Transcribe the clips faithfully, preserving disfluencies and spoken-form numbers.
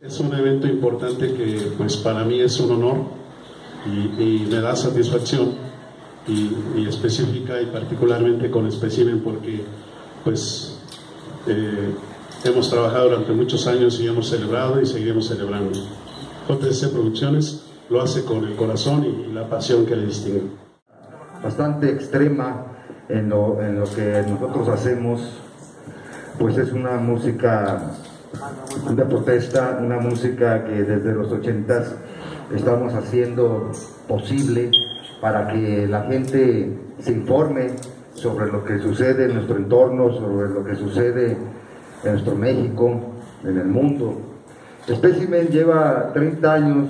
Es un evento importante que pues para mí es un honor y, y me da satisfacción y, y específica y particularmente con Specimen porque pues eh, hemos trabajado durante muchos años y hemos celebrado y seguiremos celebrando. J S C Producciones lo hace con el corazón y, y la pasión que le distingue. Bastante extrema en lo, en lo que nosotros hacemos, pues es una música de protesta, una música que desde los ochentas estamos haciendo posible para que la gente se informe sobre lo que sucede en nuestro entorno, sobre lo que sucede en nuestro México, en el mundo. Specimen lleva treinta años,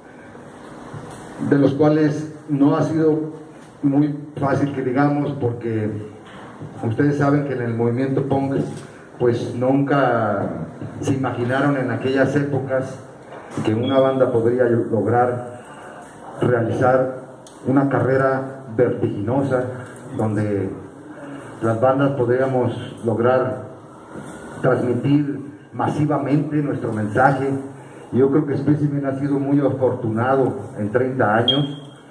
de los cuales no ha sido muy fácil que digamos, porque ustedes saben que en el movimiento punk pues nunca se imaginaron en aquellas épocas que una banda podría lograr realizar una carrera vertiginosa donde las bandas podríamos lograr transmitir masivamente nuestro mensaje. Yo creo que Specimen ha sido muy afortunado en treinta años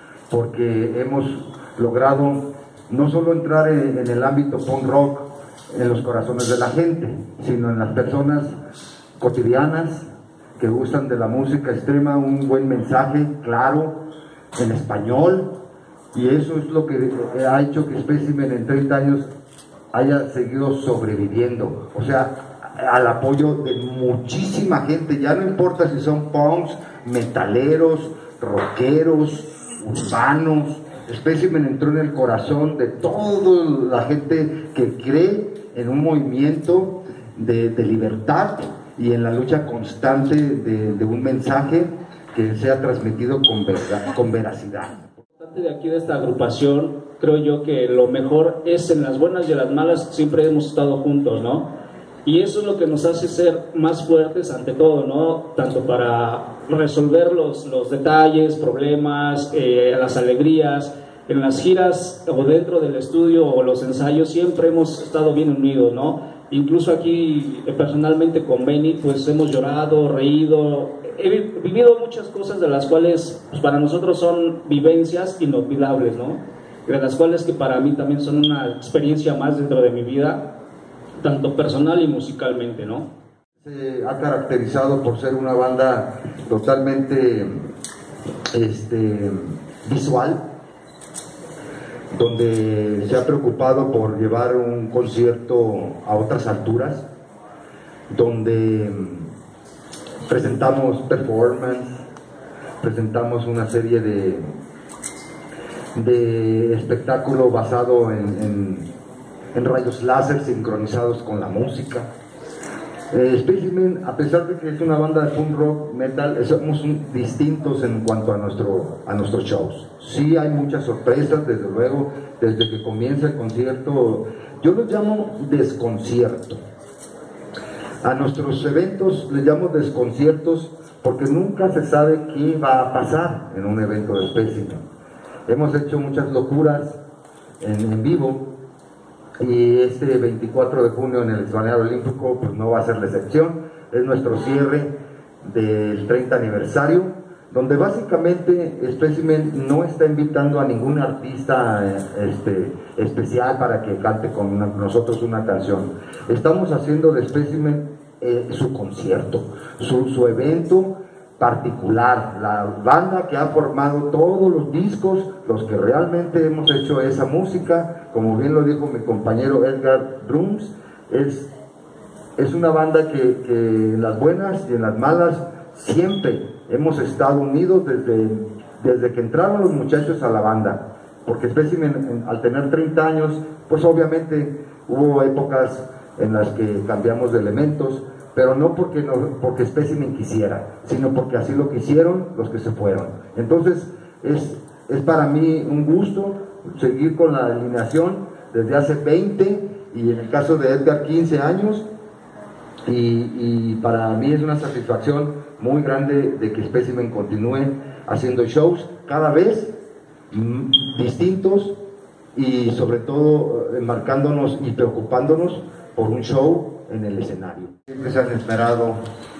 porque hemos logrado no solo entrar en, en el ámbito punk rock en los corazones de la gente, sino en las personas cotidianas que gustan de la música extrema, un buen mensaje claro en español, y eso es lo que ha hecho que Specimen en treinta años haya seguido sobreviviendo, o sea, al apoyo de muchísima gente, ya no importa si son punks, metaleros, rockeros, urbanos. Specimen entró en el corazón de toda la gente que cree en un movimiento de, de libertad y en la lucha constante de, de un mensaje que sea transmitido con, verdad, con veracidad. De aquí de esta agrupación, creo yo que lo mejor es en las buenas y en las malas siempre hemos estado juntos, ¿no? Y eso es lo que nos hace ser más fuertes ante todo, ¿no? Tanto para resolver los, los detalles, problemas, eh, las alegrías, en las giras o dentro del estudio o los ensayos siempre hemos estado bien unidos, ¿no? Incluso aquí eh, personalmente con Benny pues hemos llorado, reído, he vivido muchas cosas de las cuales pues, para nosotros son vivencias inolvidables, ¿no? De las cuales que para mí también son una experiencia más dentro de mi vida, tanto personal y musicalmente, ¿no? Se ha caracterizado por ser una banda totalmente este, visual, donde se ha preocupado por llevar un concierto a otras alturas, donde presentamos performance, presentamos una serie de, de espectáculo basado en, en, en rayos láser sincronizados con la música. Eh, Specimen, a pesar de que es una banda de punk rock metal, somos un, distintos en cuanto a, nuestro, a nuestros shows. Sí hay muchas sorpresas, desde luego, desde que comienza el concierto. Yo los llamo desconcierto. A nuestros eventos les llamo desconciertos porque nunca se sabe qué va a pasar en un evento de Specimen. Hemos hecho muchas locuras en, en vivo, y este veinticuatro de junio en el Balneario Olímpico pues no va a ser la excepción. Es nuestro cierre del treinta aniversario, donde básicamente Specimen no está invitando a ningún artista este, especial para que cante con una, nosotros una canción. Estamos haciendo de Specimen eh, su concierto, su, su evento particular, la banda que ha formado todos los discos, los que realmente hemos hecho esa música, como bien lo dijo mi compañero Edgar Drums, es, es una banda que, que en las buenas y en las malas siempre hemos estado unidos desde, desde que entraron los muchachos a la banda, porque Specimen al tener treinta años, pues obviamente hubo épocas en las que cambiamos de elementos, pero no porque, no porque Specimen quisiera, sino porque así lo quisieron los que se fueron. Entonces es, es para mí un gusto seguir con la alineación desde hace veinte y en el caso de Edgar quince años, y, y para mí es una satisfacción muy grande de que Specimen continúe haciendo shows cada vez mm, distintos y sobre todo enmarcándonos y preocupándonos por un show en el escenario. Siempre se han esperado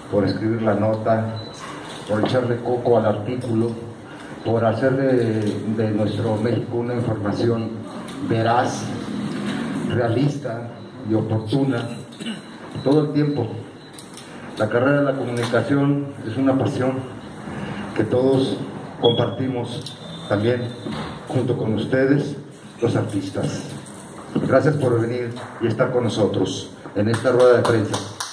por escribir la nota, por echarle coco al artículo, por hacer de, de nuestro México una información veraz, realista y oportuna todo el tiempo. La carrera de la comunicación es una pasión que todos compartimos también junto con ustedes, los artistas. Gracias por venir y estar con nosotros en esta rueda de prensa.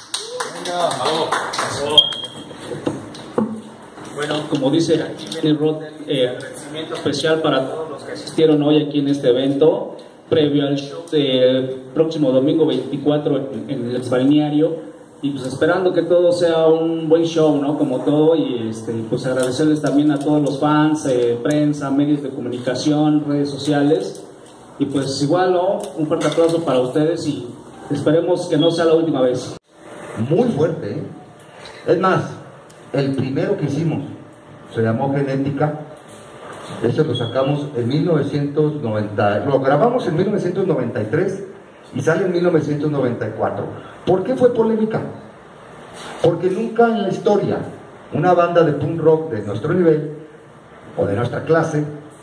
Bueno, como dice Jenny Roth, eh, agradecimiento especial para todos los que asistieron hoy aquí en este evento, previo al show del próximo domingo veinticuatro en, en el exbalneario. Y pues esperando que todo sea un buen show, ¿no? Como todo, y este, pues agradecerles también a todos los fans, eh, prensa, medios de comunicación, redes sociales. Y pues igual, ¿no? Un fuerte aplauso para ustedes y esperemos que no sea la última vez. Muy fuerte, ¿eh? Es más, el primero que hicimos se llamó Genética. Eso lo sacamos en mil novecientos noventa, lo grabamos en mil novecientos noventa y tres y sale en mil novecientos noventa y cuatro. ¿Por qué fue polémica? Porque nunca en la historia una banda de punk rock de nuestro nivel o de nuestra clase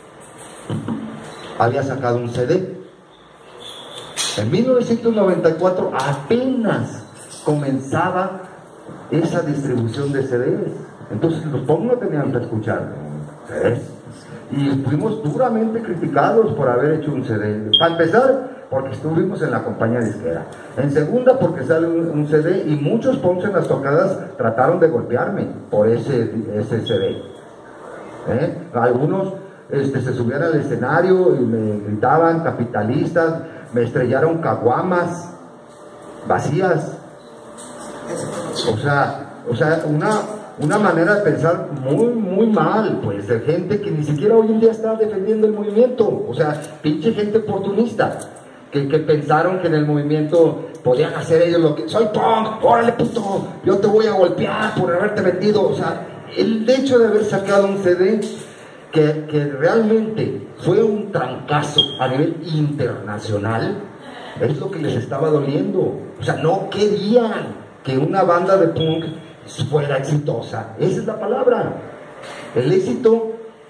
había sacado un C D. En mil novecientos noventa y cuatro apenas comenzaba esa distribución de C Ds. Entonces los punk no tenían que escuchar C Ds. Y fuimos duramente criticados por haber hecho un C D. Para empezar, porque estuvimos en la compañía disquera. En segunda, porque sale un, un C D y muchos punks en las tocadas trataron de golpearme por ese, ese C D. ¿Eh? Algunos este, se subían al escenario y me gritaban capitalistas, me estrellaron caguamas vacías. O sea, o sea una, una manera de pensar muy, muy mal, pues, de gente que ni siquiera hoy en día está defendiendo el movimiento. O sea, pinche gente oportunista. Que, que pensaron que en el movimiento podían hacer ellos lo que... ¡Soy punk! ¡Órale, puto! Yo te voy a golpear por haberte vendido. O sea, el hecho de haber sacado un C D que, que realmente fue un trancazo a nivel internacional es lo que les estaba doliendo. O sea, no querían que una banda de punk fuera exitosa. Esa es la palabra. El éxito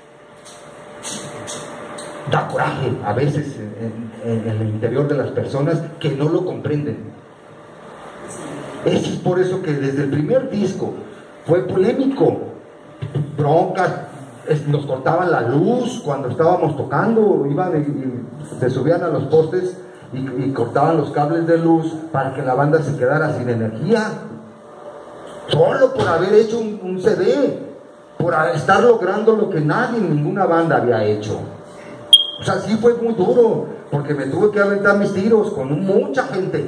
da coraje a veces en, en, en el interior de las personas que no lo comprenden. Eso es por eso que desde el primer disco fue polémico. Broncas, es, nos cortaban la luz cuando estábamos tocando, iban y, y se subían a los postes y, y cortaban los cables de luz para que la banda se quedara sin energía. Solo por haber hecho un, un C D, por estar logrando lo que nadie, ninguna banda había hecho. O sea, sí fue muy duro, porque me tuve que aventar mis tiros con mucha gente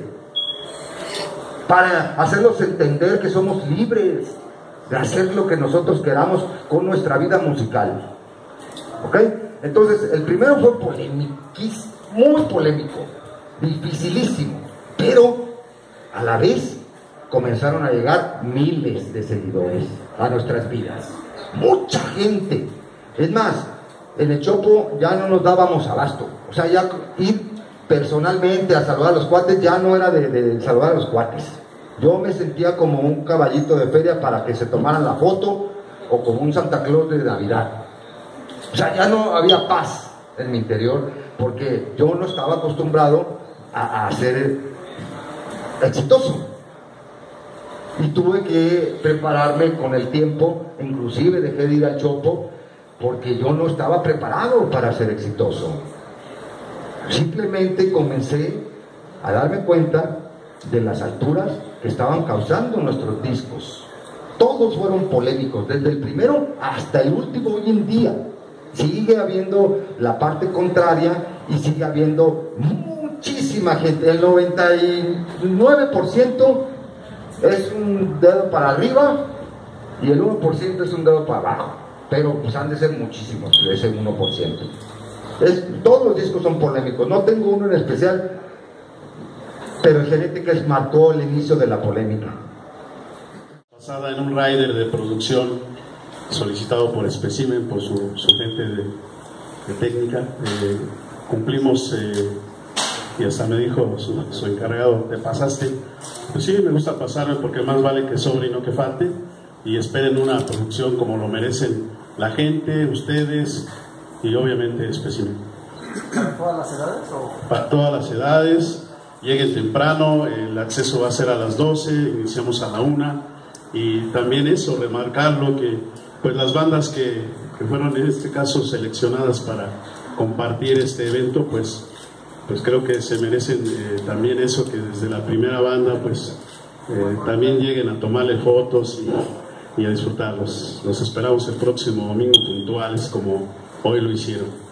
para hacerlos entender que somos libres de hacer lo que nosotros queramos con nuestra vida musical. ¿Ok? Entonces, el primero fue polémico, muy polémico, dificilísimo, pero a la vez comenzaron a llegar miles de seguidores a nuestras vidas. Mucha gente. Es más, en el Chopo ya no nos dábamos abasto. O sea, ya ir personalmente a saludar a los cuates ya no era de, de saludar a los cuates. Yo me sentía como un caballito de feria para que se tomaran la foto o como un Santa Claus de Navidad. O sea, ya no había paz en mi interior porque yo no estaba acostumbrado a, a ser exitoso. Y tuve que prepararme con el tiempo, inclusive dejé de ir al Chopo porque yo no estaba preparado para ser exitoso. Simplemente comencé a darme cuenta de las alturas que estaban causando nuestros discos. Todos fueron polémicos, desde el primero hasta el último. Hoy en día sigue habiendo la parte contraria y sigue habiendo muchísima gente. El noventa y nueve por ciento es un dedo para arriba y el uno por ciento es un dedo para abajo. Pero pues han de ser muchísimos, ese uno por ciento. Es, todos los discos son polémicos, no tengo uno en especial, pero Genética marcó el inicio de la polémica. Basada en un rider de producción solicitado por Specimen, por su, su gente de, de técnica, eh, cumplimos, eh, y hasta me dijo su, su encargado, te pasaste. pues sí, me gusta pasarme porque más vale que sobre y no que falte, y esperen una producción como lo merecen la gente, ustedes y obviamente Espécimen. ¿Para todas las edades? O? Para todas las edades, lleguen temprano, el acceso va a ser a las doce, iniciamos a la una, y también eso, remarcarlo que pues las bandas que, que fueron en este caso seleccionadas para compartir este evento, pues pues creo que se merecen eh, también eso, que desde la primera banda pues eh, también lleguen a tomarle fotos y, y a disfrutarlos. Los esperamos el próximo domingo puntuales como hoy lo hicieron.